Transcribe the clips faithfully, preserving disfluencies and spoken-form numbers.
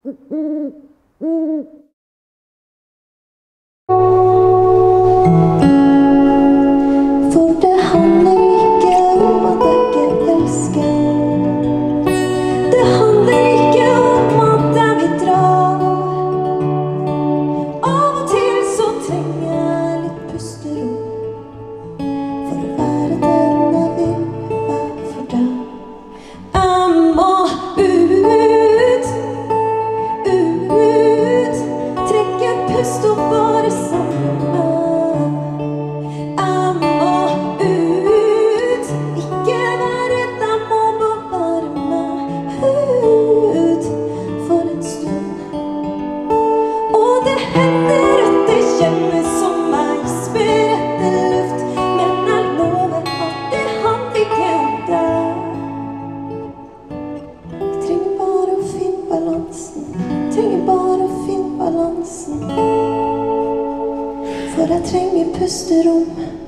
For jeg trenger pusterom.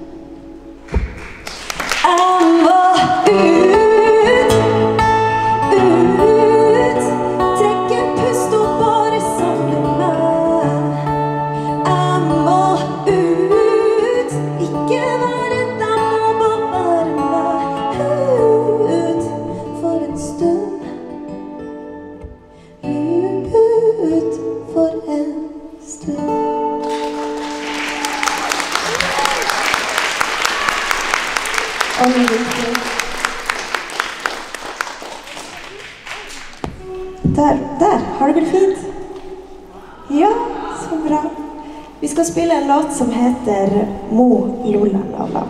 Jeg må ut, ut, trekke pust og bare samle meg. Jeg må ut, ikke være der, må bare være meg. Ut for en stund, ut for en stund. Der, der, har du det fint? Ja, så bra. Vi skal spille en låt som heter Mo Lola Lala.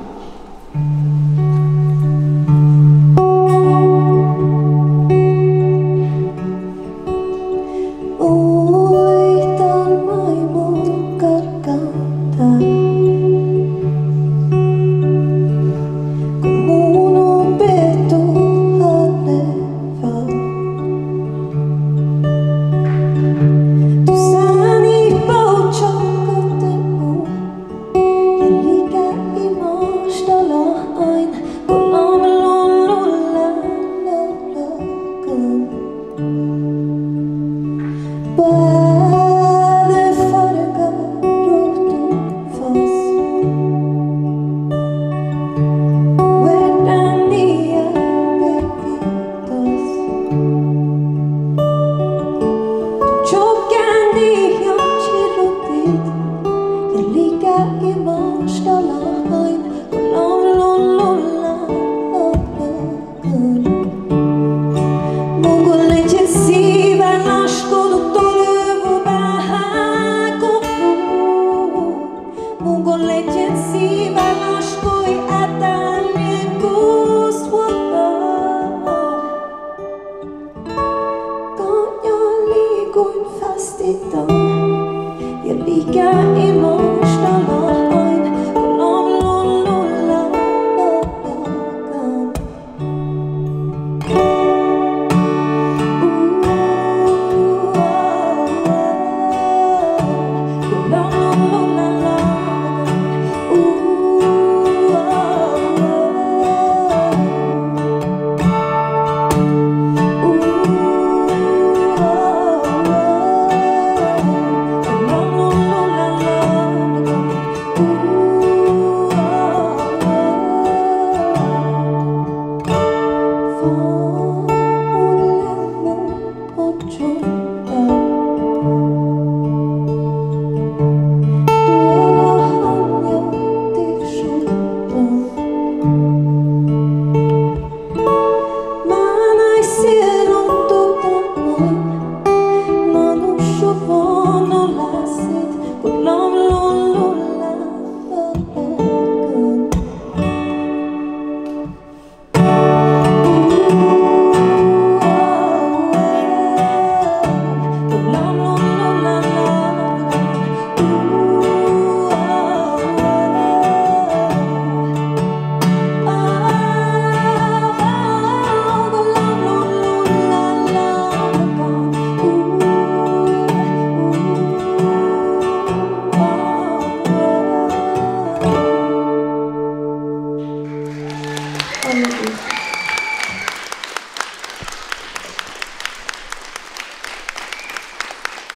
No, no.